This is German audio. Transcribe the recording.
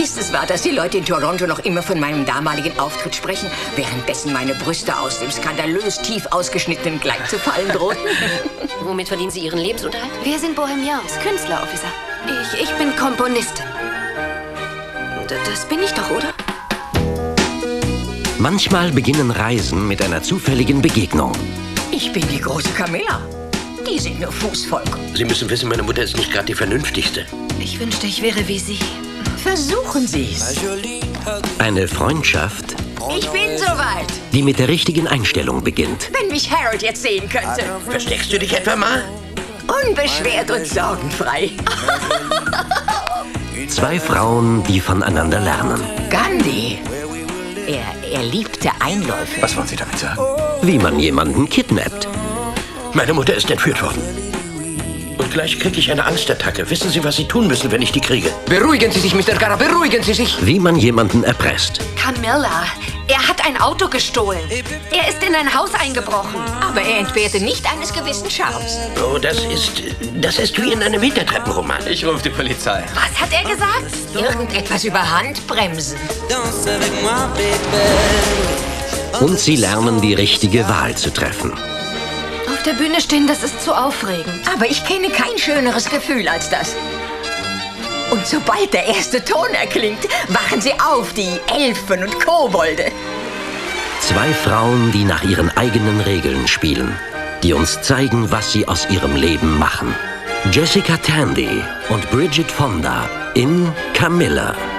Ist es wahr, dass die Leute in Toronto noch immer von meinem damaligen Auftritt sprechen, währenddessen meine Brüste aus dem skandalös tief ausgeschnittenen Kleid zu fallen drohten? Womit verdienen Sie Ihren Lebensunterhalt? Wir sind Bohemians, Künstlerofficer. Ich bin Komponistin. Das bin ich doch, oder? Manchmal beginnen Reisen mit einer zufälligen Begegnung. Ich bin die große Camilla. Die sind nur Fußvolk. Sie müssen wissen, meine Mutter ist nicht gerade die vernünftigste. Ich wünschte, ich wäre wie Sie. Versuchen Sie's. Eine Freundschaft, Ich bin soweit. die mit der richtigen Einstellung beginnt. Wenn mich Harold jetzt sehen könnte. Versteckst du dich etwa mal? Unbeschwert und sorgenfrei. Zwei Frauen, die voneinander lernen. Gandhi. Er liebte Einläufe. Was wollen Sie damit sagen? Wie man jemanden kidnappt. Meine Mutter ist entführt worden. Und gleich kriege ich eine Angstattacke. Wissen Sie, was Sie tun müssen, wenn ich die kriege? Beruhigen Sie sich, Mr. Gara, beruhigen Sie sich. Wie man jemanden erpresst. Camilla, er hat ein Auto gestohlen. Er ist in ein Haus eingebrochen. Aber er entbehrte nicht eines gewissen Charmes. Oh, das ist wie in einem Hintertreppenroman. Ich rufe die Polizei. Was hat er gesagt? Irgendetwas über Handbremsen. Und sie lernen, die richtige Wahl zu treffen. Auf der Bühne stehen, das ist zu aufregend. Aber ich kenne kein schöneres Gefühl als das. Und sobald der erste Ton erklingt, wachen sie auf, die Elfen und Kobolde. Zwei Frauen, die nach ihren eigenen Regeln spielen. Die uns zeigen, was sie aus ihrem Leben machen. Jessica Tandy und Bridget Fonda in Camilla.